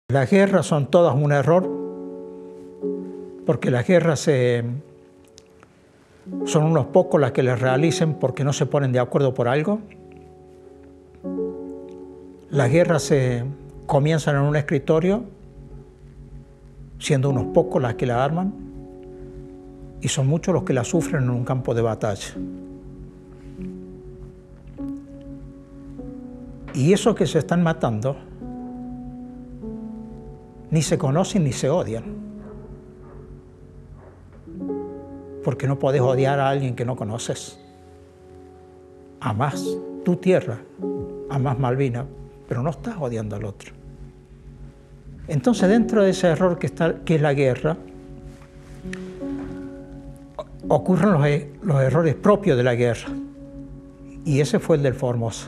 Las guerras son todas un error, porque las guerras son unos pocos las que las realicen porque no se ponen de acuerdo por algo. Las guerras comienzan en un escritorio, siendo unos pocos las que la arman, y son muchos los que la sufren en un campo de batalla. Y esos que se están matando ni se conocen ni se odian, porque no podés odiar a alguien que no conoces. Amás tu tierra, amás Malvinas, pero no estás odiando al otro. Entonces, dentro de ese error que es la guerra, ocurren los errores propios de la guerra, y ese fue el del Formosa.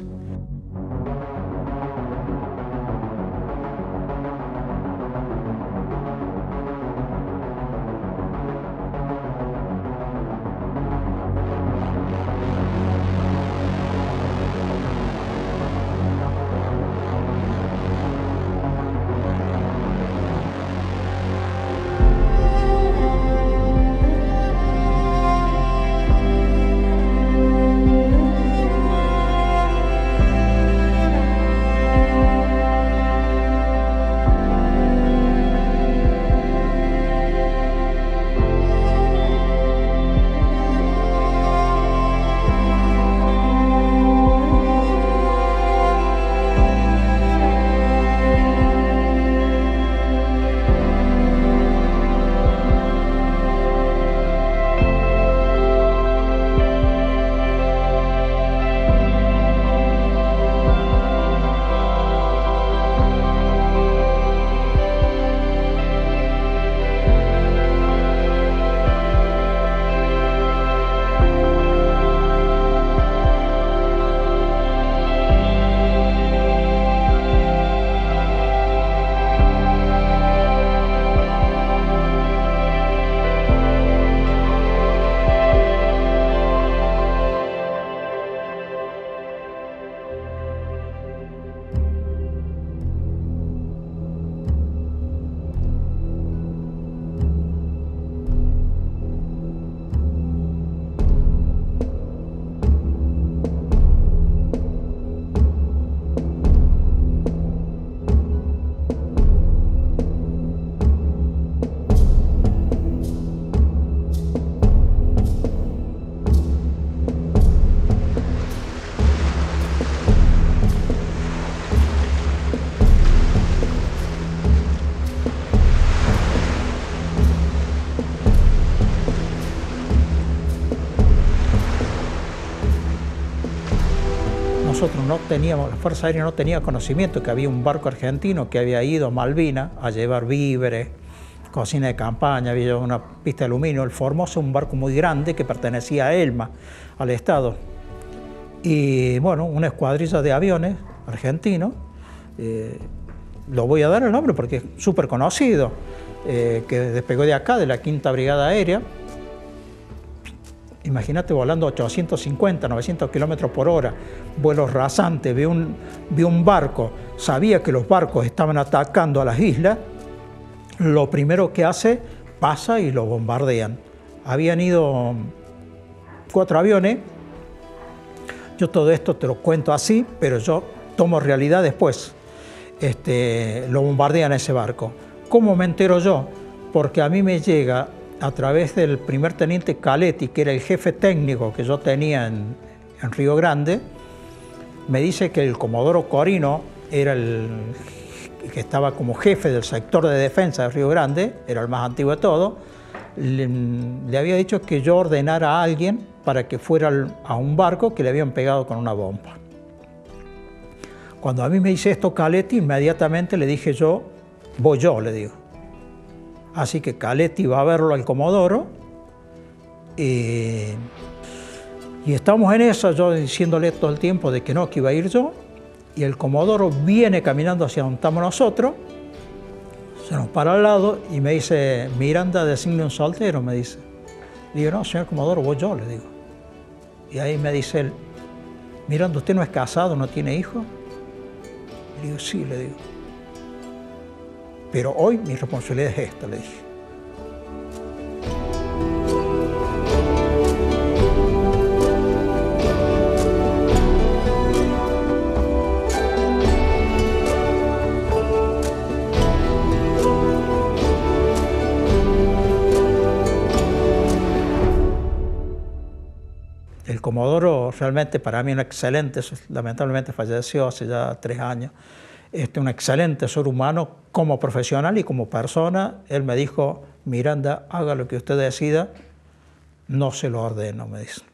Nosotros no teníamos, la Fuerza Aérea no tenía conocimiento que había un barco argentino que había ido a Malvinas a llevar víveres, cocina de campaña, había llevado una pista de aluminio. El Formosa, un barco muy grande que pertenecía a ELMA, al Estado. Y bueno, una escuadrilla de aviones argentinos, lo voy a dar el nombre porque es súper conocido, que despegó de acá, de la 5ª Brigada Aérea. Imagínate volando 850, 900 kilómetros por hora, vuelos rasantes, vi un barco, sabía que los barcos estaban atacando a las islas, lo primero que hace, pasa y lo bombardean. Habían ido 4 aviones, yo todo esto te lo cuento así, pero yo tomo realidad después. Lo bombardean a ese barco. ¿Cómo me entero yo? Porque a mí me llega a través del primer teniente Caletti, que era el jefe técnico que yo tenía en Río Grande, me dice que el comodoro Corino era el que estaba como jefe del sector de defensa de Río Grande, era el más antiguo de todo, le había dicho que yo ordenara a alguien para que fuera a un barco que le habían pegado con una bomba. Cuando a mí me dice esto Caletti, inmediatamente le dije yo, voy yo, le digo. Así que Caletti va a verlo al comodoro y estamos en eso, yo diciéndole todo el tiempo de que no, que iba a ir yo, y el comodoro viene caminando hacia donde estamos nosotros, se nos para al lado y me dice, Miranda, designe un soltero, me dice. Le digo, no, señor comodoro, voy yo, le digo. Y ahí me dice él, Miranda, ¿usted no es casado, no tiene hijos? Le digo, sí, le digo. pero hoy mi responsabilidad es esta, le dije. El Comodoro realmente para mí un excelente, lamentablemente falleció hace ya 3 años, un excelente ser humano como profesional y como persona. Él me dijo, Miranda, haga lo que usted decida, no se lo ordeno, me dice.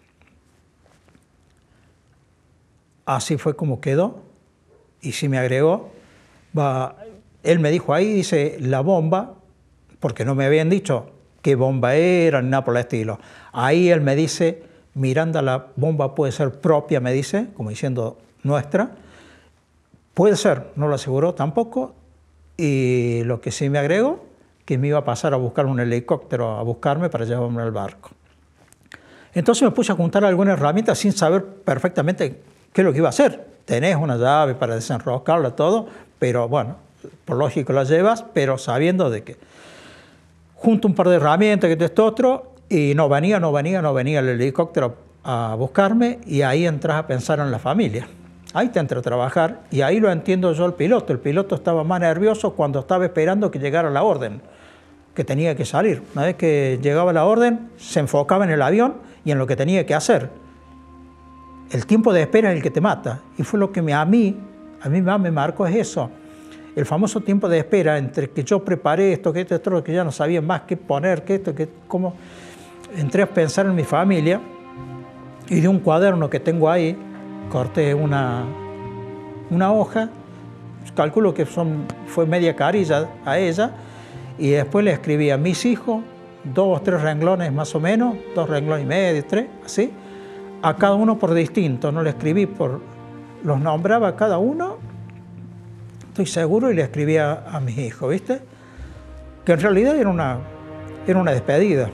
Así fue como quedó, y sí me agregó, él me dijo ahí, dice, la bomba, porque no me habían dicho qué bomba era ni nada por el estilo. Ahí él me dice, Miranda, la bomba puede ser propia, me dice, como diciendo nuestra. Puede ser, no lo aseguró tampoco. Y lo que sí me agregó, que me iba a pasar a buscar un helicóptero a buscarme para llevarme al barco. Entonces me puse a juntar algunas herramientas sin saber perfectamente qué es lo que iba a hacer. Tenés una llave para desenroscarla, todo, pero bueno, por lógico la llevas, pero sabiendo de que junto un par de herramientas, que esto otro, y no venía el helicóptero a buscarme, y ahí entras a pensar en la familia. Ahí te entra a trabajar, y ahí lo entiendo yo al piloto. El piloto estaba más nervioso cuando estaba esperando que llegara la orden, que tenía que salir. Una vez que llegaba la orden, se enfocaba en el avión y en lo que tenía que hacer. El tiempo de espera es el que te mata, y fue lo que a mí más me marcó, es eso. El famoso tiempo de espera entre que yo preparé esto, que esto, que ya no sabía más qué poner, que esto, que cómo. Entré a pensar en mi familia, y de un cuaderno que tengo ahí, corté una hoja, calculo que fue media carilla a ella, y después le escribí a mis hijos, 2 o 3 renglones más o menos, 2 renglones y medio, 3, así, a cada uno por distinto, no le escribí los nombraba a cada uno, estoy seguro, y le escribí a mis hijos, ¿viste? Que en realidad era una despedida.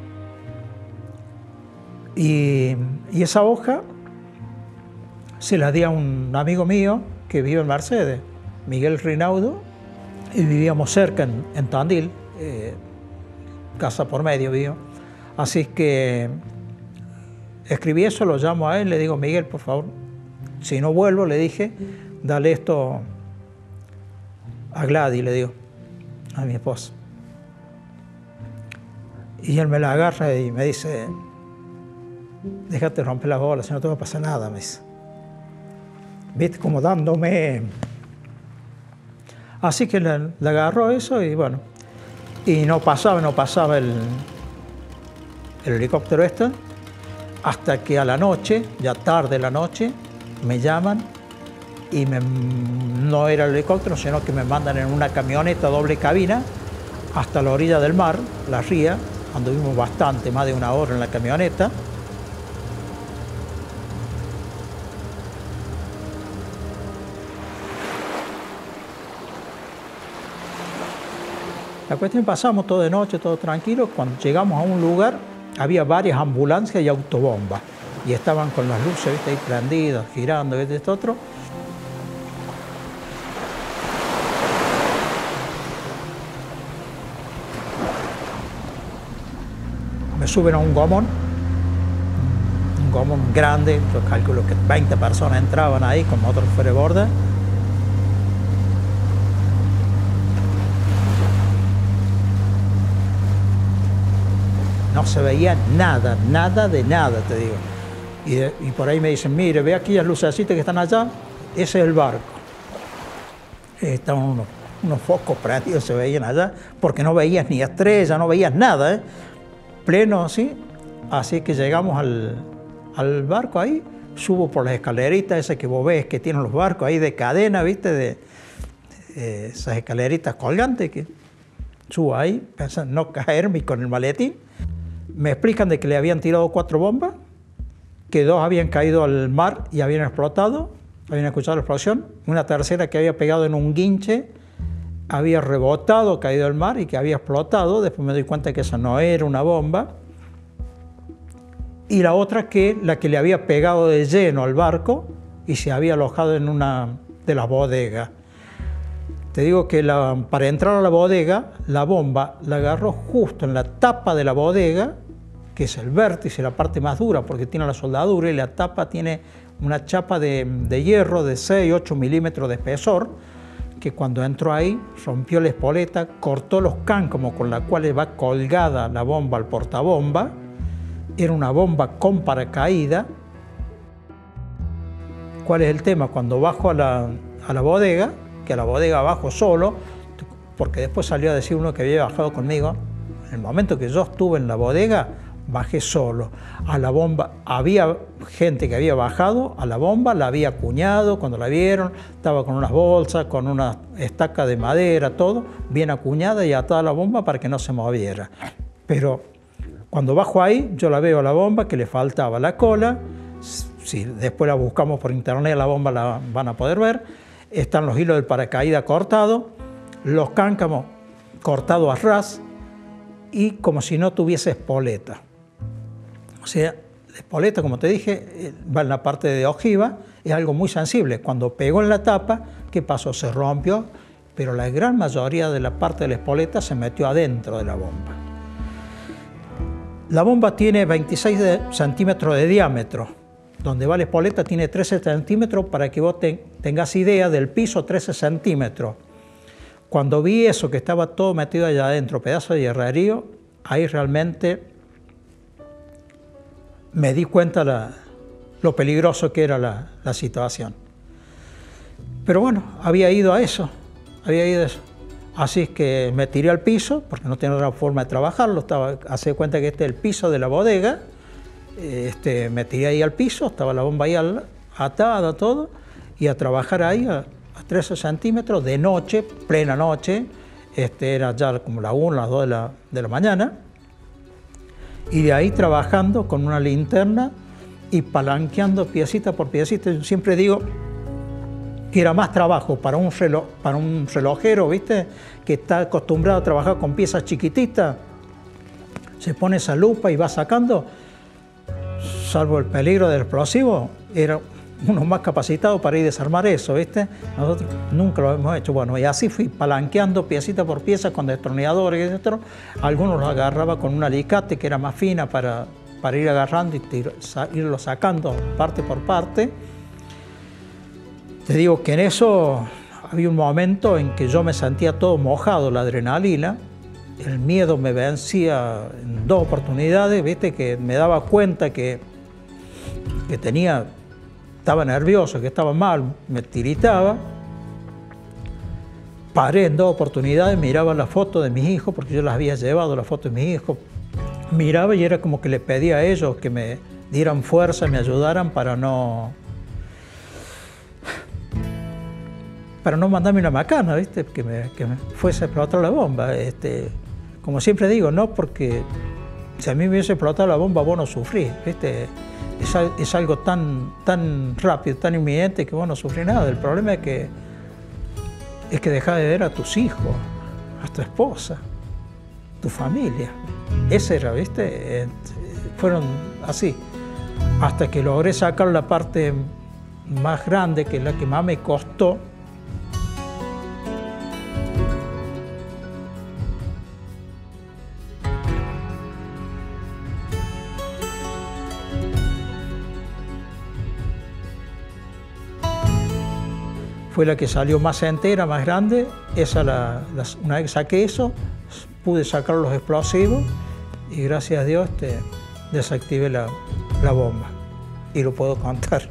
Y esa hoja se la di a un amigo mío que vive en Mercedes, Miguel Rinaudo, y vivíamos cerca en Tandil, casa por medio vivo. Así que escribí eso, lo llamo a él, le digo, Miguel, por favor, si no vuelvo, le dije, dale esto a Gladys, le digo, a mi esposa. Y él me la agarra y me dice, déjate romper las bolas, si no te va a pasar nada, me dice. ¿Viste? Como dándome. Así que le agarró eso y bueno, y no pasaba el helicóptero hasta que a la noche, ya tarde la noche, me llaman y no era el helicóptero, sino que me mandan en una camioneta doble cabina hasta la orilla del mar, la ría. Anduvimos bastante, más de 1 hora en la camioneta. La cuestión, pasamos todo de noche, todo tranquilo. Cuando llegamos a un lugar, había varias ambulancias y autobombas. Y estaban con las luces, ¿viste? Ahí prendidas, girando, ¿viste? Esto otro. Me suben a un gomón grande, yo calculo que 20 personas entraban ahí con motores fuera de borda. No se veía nada, nada de nada, te digo. Y por ahí me dicen, mire, ve aquí las lucecitas que están allá, ese es el barco. Estaban unos focos prendidos, se veían allá, porque no veías ni estrella, no veías nada, pleno así. Así que llegamos al barco ahí, subo por las escaleritas esas que vos ves que tienen los barcos ahí de cadena, ¿viste? De esas escaleritas colgantes, que subo ahí, pensando no caerme con el maletín. Me explican de que le habían tirado 4 bombas, que 2 habían caído al mar y habían explotado, habían escuchado la explosión. Una tercera que había pegado en un guinche, había rebotado, caído al mar y que había explotado. Después me doy cuenta que esa no era una bomba. Y la otra la que le había pegado de lleno al barco y se había alojado en una de las bodegas. Te digo que para entrar a la bodega, la bomba la agarró justo en la tapa de la bodega, que es el vértice, la parte más dura, porque tiene la soldadura, y la tapa tiene una chapa de hierro de 6-8 milímetros de espesor, que cuando entró ahí rompió la espoleta, cortó los cáncamos con la cual va colgada la bomba al portabomba. Era una bomba con paracaídas. ¿Cuál es el tema? Cuando bajo a la bodega, que a la bodega bajo solo, porque después salió a decir uno que había bajado conmigo, en el momento que yo estuve en la bodega, bajé solo. A la bomba había gente que había bajado, a la bomba la había acuñado, cuando la vieron, estaba con unas bolsas, con una estaca de madera, todo, bien acuñada y atada a la bomba para que no se moviera. Pero cuando bajo ahí, yo la veo a la bomba que le faltaba la cola. Si después la buscamos por internet, la bomba la van a poder ver. Están los hilos del paracaídas cortados, los cáncamos cortados a ras y como si no tuviese espoleta. O sea, la espoleta, como te dije, va en la parte de ojiva, es algo muy sensible. Cuando pegó en la tapa, ¿qué pasó? Se rompió, pero la gran mayoría de la parte de la espoleta se metió adentro de la bomba. La bomba tiene 26 centímetros de diámetro. Donde va la espoleta tiene 13 centímetros para que vos tengas idea del piso, 13 centímetros. Cuando vi eso, que estaba todo metido allá adentro, pedazo de hierrerío, ahí realmente me di cuenta lo peligroso que era la situación. Pero bueno, había ido a eso. Así es que me tiré al piso, porque no tenía otra forma de trabajarlo. Hace cuenta que este es el piso de la bodega. Me tiré ahí al piso, estaba la bomba ahí atada, todo, y a trabajar ahí a 13 centímetros de noche, plena noche. Era ya como las 1, las 2 de la mañana. Y de ahí trabajando con una linterna y palanqueando piecita por piecita. Yo siempre digo que era más trabajo para un relojero, ¿viste? Que está acostumbrado a trabajar con piezas chiquititas. Se pone esa lupa y va sacando. Salvo el peligro del explosivo, era uno más capacitado para ir a desarmar eso, ¿viste? Nosotros nunca lo hemos hecho. Bueno, y así fui palanqueando piecita por pieza con destornilladores, etc. Algunos los agarraba con un alicate que era más fina para ir agarrando y irlo sacando parte por parte. Te digo que en eso había un momento en que yo me sentía todo mojado, la adrenalina. El miedo me vencía en 2 oportunidades, ¿viste? Que me daba cuenta que estaba nervioso, que estaba mal, me tiritaba. Paré en 2 oportunidades, miraba la foto de mis hijos, porque yo las había llevado, la foto de mis hijos. Miraba y era como que le pedía a ellos que me dieran fuerza, me ayudaran para no mandarme una macana, ¿viste? Que me fuese a explotar la bomba. Como siempre digo, no porque si a mí me hubiese explotado la bomba, vos no sufrís, ¿viste? Es algo tan rápido, tan inminente que vos no sufrís nada. El problema es que dejás de ver a tus hijos, a tu esposa, tu familia. Ese era, ¿viste? Fueron así. Hasta que logré sacar la parte más grande, que es la que más me costó. Fue la que salió más entera, más grande. Una vez saqué eso, pude sacar los explosivos y gracias a Dios desactivé la bomba. Y lo puedo contar,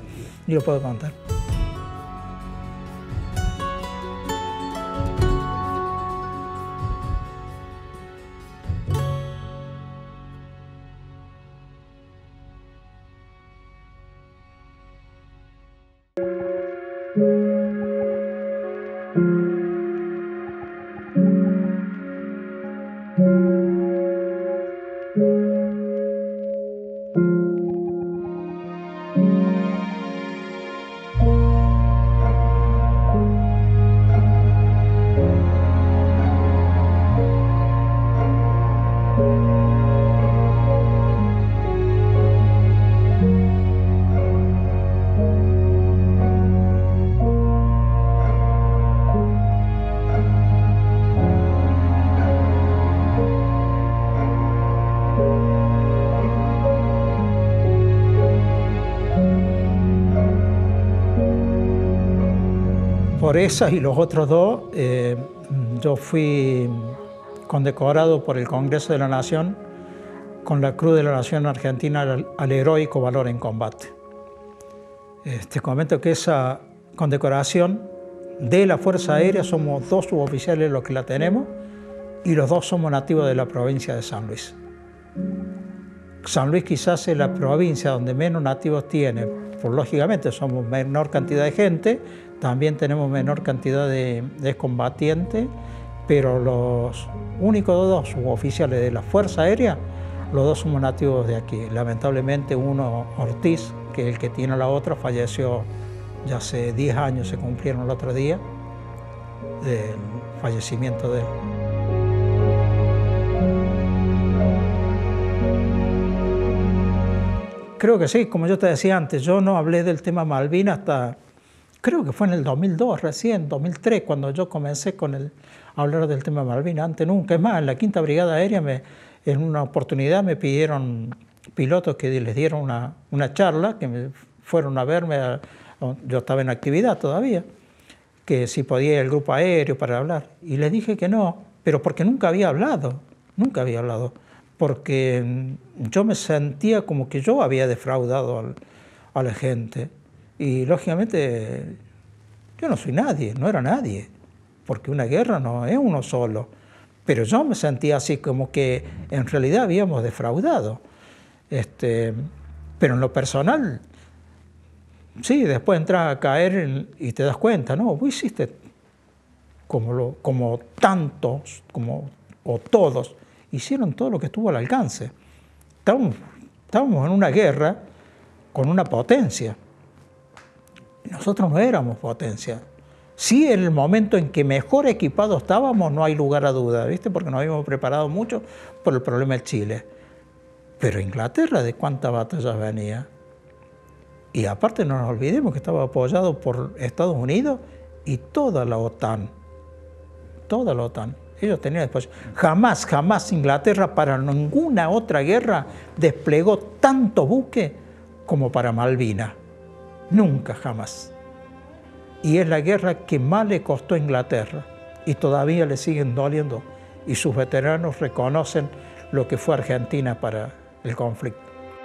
por esas y los otros dos, yo fui condecorado por el Congreso de la Nación con la Cruz de la Nación Argentina al heroico valor en combate. Te comento que esa condecoración de la Fuerza Aérea somos 2 suboficiales los que la tenemos y los 2 somos nativos de la provincia de San Luis. San Luis quizás es la provincia donde menos nativos tiene, por lógicamente somos menor cantidad de gente, también tenemos menor cantidad de combatientes, pero los únicos 2 suboficiales de la Fuerza Aérea, los 2 somos nativos de aquí. Lamentablemente uno, Ortiz, que es el que tiene la otra, falleció ya hace 10 años, se cumplieron el otro día del fallecimiento de él. Creo que sí, como yo te decía antes, yo no hablé del tema Malvinas hasta, creo que fue en el 2002 recién, 2003, cuando yo comencé a hablar del tema Malvinas, antes nunca. Es más, en la 5ª Brigada Aérea, en una oportunidad me pidieron pilotos que les dieron una charla, que me fueron a verme, yo estaba en actividad todavía, que si podía ir al grupo aéreo para hablar. Y les dije que no, pero porque nunca había hablado, porque yo me sentía como que yo había defraudado a la gente. Y lógicamente yo no soy nadie, no era nadie, porque una guerra no es uno solo. Pero yo me sentía así como que en realidad habíamos defraudado. Pero en lo personal, sí, después entras a caer y te das cuenta, no, vos hiciste como tantos, o todos, hicieron todo lo que estuvo al alcance. Estábamos en una guerra con una potencia. Nosotros no éramos potencia. Sí, en el momento en que mejor equipados estábamos, no hay lugar a duda, ¿viste? Porque nos habíamos preparado mucho por el problema de Chile. Pero Inglaterra, ¿de cuántas batallas venía? Y aparte no nos olvidemos que estaba apoyado por Estados Unidos y toda la OTAN. Toda la OTAN. Ellos tenían después. Jamás Inglaterra para ninguna otra guerra desplegó tanto buque como para Malvinas. Nunca, jamás. Y es la guerra que más le costó a Inglaterra y todavía le siguen doliendo y sus veteranos reconocen lo que fue Argentina para el conflicto.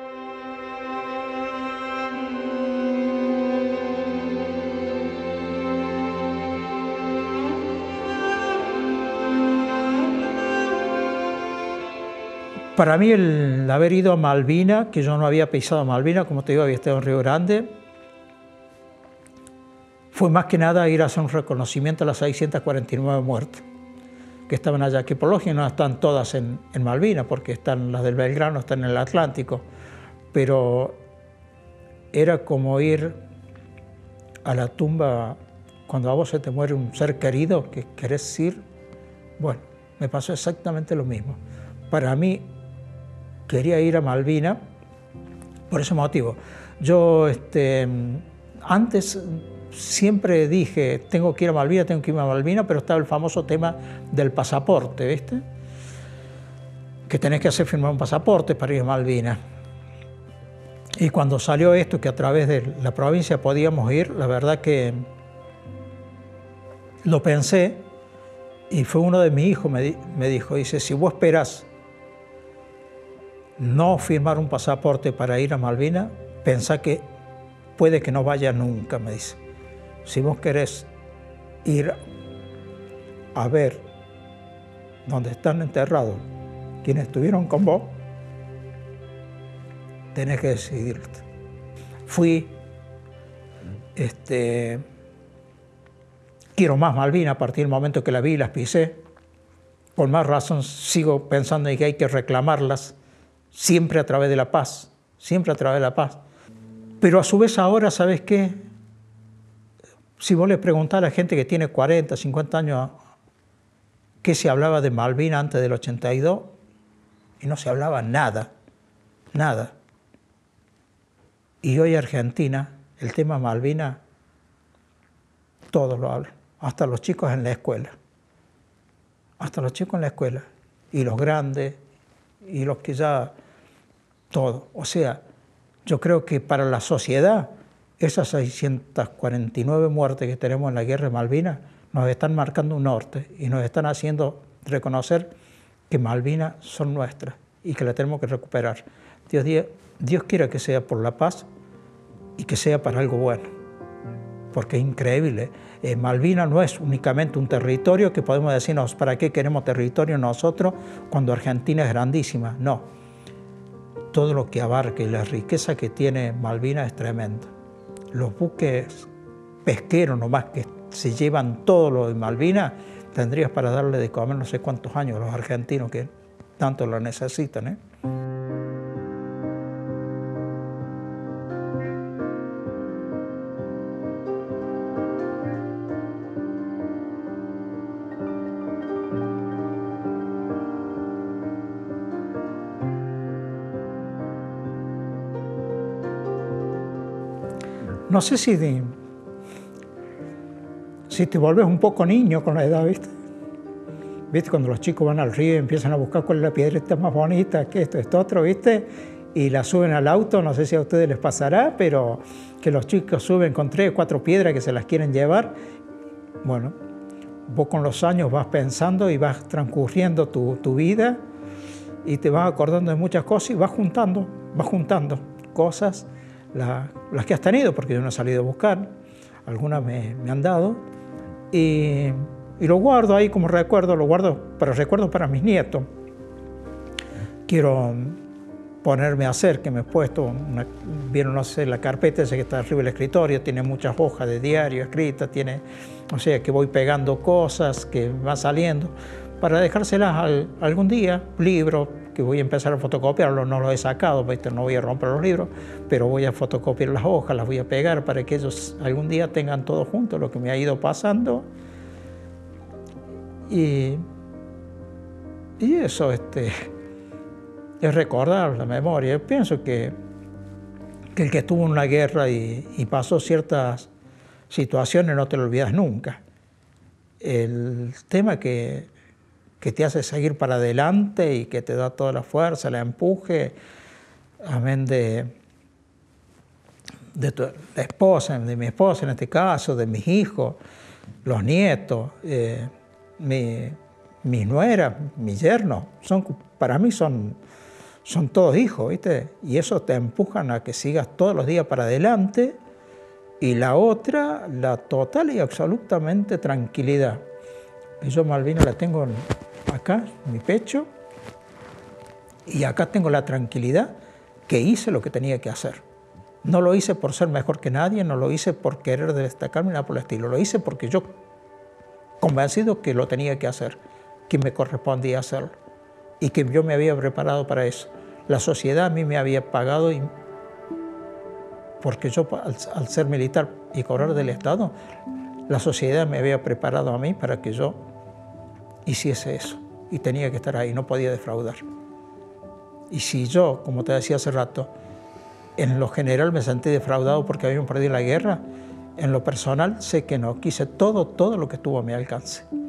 Para mí el haber ido a Malvinas, que yo no había pisado Malvinas, como te digo, había estado en Río Grande, fue más que nada ir a hacer un reconocimiento a las 649 muertes que estaban allá, que por lógica no están todas en Malvinas, porque están las del Belgrano, están en el Atlántico, pero era como ir a la tumba cuando a vos se te muere un ser querido, que querés ir. Bueno, me pasó exactamente lo mismo. Para mí, quería ir a Malvinas por ese motivo. Yo antes siempre dije, tengo que ir a Malvinas, pero estaba el famoso tema del pasaporte, ¿viste? Que tenés que hacer firmar un pasaporte para ir a Malvinas. Y cuando salió esto, que a través de la provincia podíamos ir, la verdad que lo pensé, y fue uno de mis hijos, me dijo, dice, si vos esperás no firmar un pasaporte para ir a Malvinas, pensá que puede que no vaya nunca, me dice. Si vos querés ir a ver dónde están enterrados quienes estuvieron con vos, tenés que decidirte. Fui, quiero más Malvinas a partir del momento que la vi y las pisé. Por más razón sigo pensando en que hay que reclamarlas siempre a través de la paz, siempre a través de la paz. Pero a su vez ahora, ¿sabes qué? Si vos le preguntás a la gente que tiene 40, 50 años qué se hablaba de Malvinas antes del 82, y no se hablaba nada, nada. Y hoy Argentina, el tema Malvinas, todos lo hablan, hasta los chicos en la escuela. Hasta los chicos en la escuela, y los grandes, y los que ya, todo. O sea, yo creo que para la sociedad esas 649 muertes que tenemos en la guerra de Malvinas nos están marcando un norte y nos están haciendo reconocer que Malvinas son nuestras y que la tenemos que recuperar. Dios quiera que sea por la paz y que sea para algo bueno, porque es increíble. Malvinas no es únicamente un territorio que podemos decirnos, ¿para qué queremos territorio nosotros cuando Argentina es grandísima? No, todo lo que abarca y la riqueza que tiene Malvinas es tremenda. Los buques pesqueros nomás que se llevan todo lo de Malvinas, tendrías para darle de comer no sé cuántos años a los argentinos que tanto lo necesitan, ¿eh? No sé si te volvés un poco niño con la edad, ¿viste? ¿Viste? Cuando los chicos van al río y empiezan a buscar cuál es la piedrita más bonita, que esto otro, ¿viste? Y la suben al auto, no sé si a ustedes les pasará, pero que los chicos suben con 3 o 4 piedras que se las quieren llevar. Bueno, vos con los años vas pensando y vas transcurriendo tu vida y te vas acordando de muchas cosas y vas juntando cosas, las que has tenido, porque yo no he salido a buscar, algunas me han dado, y lo guardo ahí como recuerdo, lo guardo para recuerdos para mis nietos. Quiero ponerme a hacer, que me he puesto, vieron, no sé, la carpeta esa que está arriba del escritorio, tiene muchas hojas de diario escritas, tiene, o sea, que voy pegando cosas que van saliendo, para dejárselas algún día, libros que voy a empezar a fotocopiarlos, no los he sacado, ¿viste? No voy a romper los libros, pero voy a fotocopiar las hojas, las voy a pegar para que ellos algún día tengan todo junto, lo que me ha ido pasando. Y eso es recordar la memoria. Yo pienso que el que estuvo en una guerra y pasó ciertas situaciones no te lo olvidas nunca. El tema que te hace seguir para adelante y que te da toda la fuerza, el empuje, amén, de la esposa, de mi esposa en este caso, de mis hijos, los nietos, mis nueras, mis yernos, para mí son todos hijos, ¿viste? Y eso te empujan a que sigas todos los días para adelante. Y la otra, la total y absolutamente tranquilidad. Y yo Malvinas la tengo acá, en mi pecho, y acá tengo la tranquilidad que hice lo que tenía que hacer. No lo hice por ser mejor que nadie, no lo hice por querer destacarme, nada por el estilo. Lo hice porque yo, convencido que lo tenía que hacer, que me correspondía hacerlo, y que yo me había preparado para eso. La sociedad a mí me había pagado, porque yo, al ser militar y cobrar del Estado, la sociedad me había preparado a mí para que yo hiciese eso. Y tenía que estar ahí, no podía defraudar. Y si yo, como te decía hace rato, en lo general me sentí defraudado porque habíamos perdido la guerra, en lo personal sé que no, quise todo lo que estuvo a mi alcance.